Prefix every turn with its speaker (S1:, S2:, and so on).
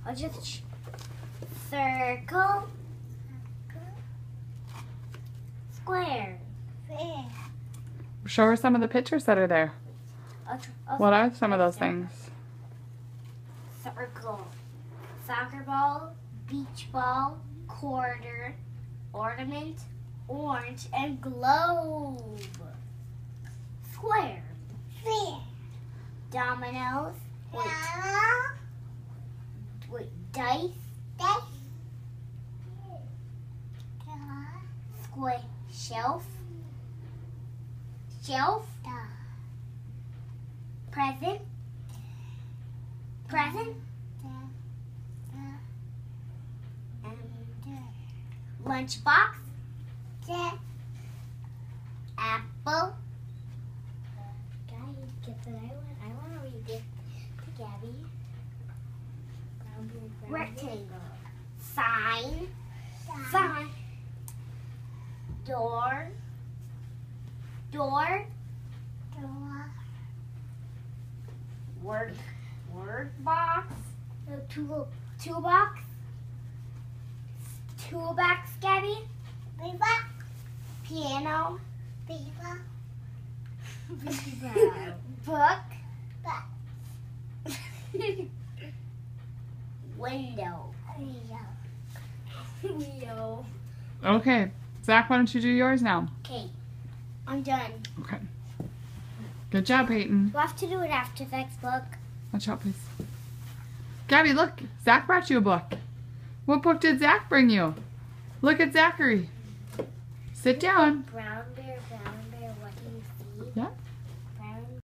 S1: I'll just circle, square.
S2: Show her some of the pictures that are there. What are some of those things?
S1: Circle, soccer ball, beach ball, quarter, ornament, orange, and globe. Square. Dominoes. Wait, dice. Square. Shelf. Present. Lunchbox. Apple. I want to read this to Gabby. Rectangle. Sign. Door. Word box. Toolbox. Toolbox, Gabby. Piano. Book. Window.
S2: Okay. Zach, why don't you do yours now?
S1: Okay, I'm done.
S2: Okay. Good job, Peyton.
S1: We'll have to do it after the next book.
S2: Watch out, please. Gabby, look. Zach brought you a book. What book did Zach bring you? Look at Zachary. Sit down.
S1: Brown bear, what do you see?
S2: Yeah.